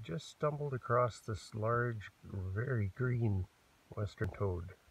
just stumbled across this large, very green western toad.